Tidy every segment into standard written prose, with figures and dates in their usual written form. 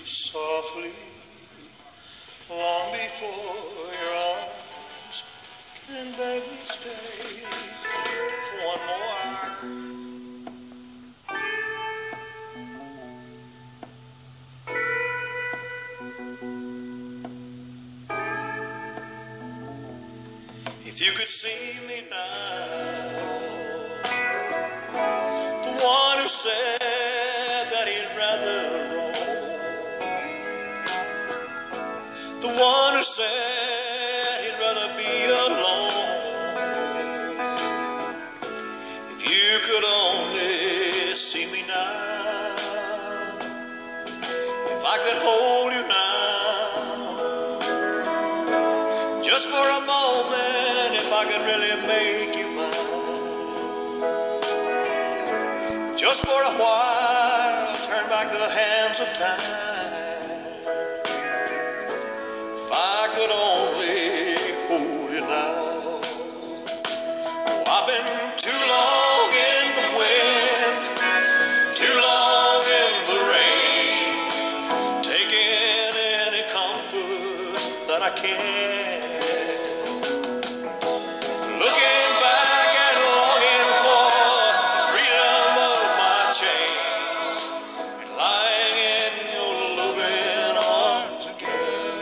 softly, long before your arms can beg me stay for one more hour. If you could see me now, the one who said that he'd rather roam, the one who said he'd rather be alone. If you could only see me now, if I could hold you now, just for a moment, if I could really make you mine, just for a while, turn back the hands of time. If I could only hold you now. Oh, I've been too long in the wind, too long in the rain, taking any comfort that I can. Looking back and longing for the freedom of my chains, and lying in your loving arms again.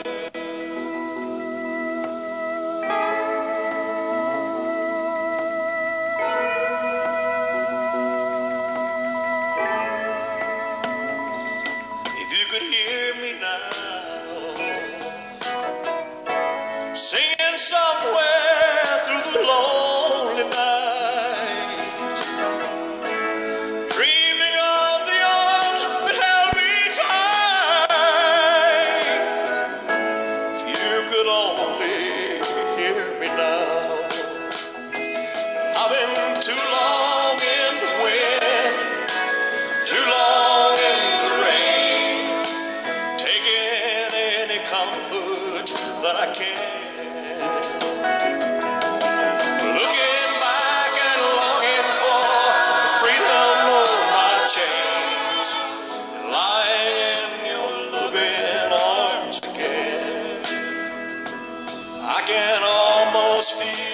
If you could hear me now, singing somewhere through the lonely night, dreaming of the arms that held me tight. If you could only hear me now. I've been too long in the wind, too long in the rain, taking any comfort that I can. Looking back and longing for the freedom of my chains, and lying in your loving arms again. I can almost feel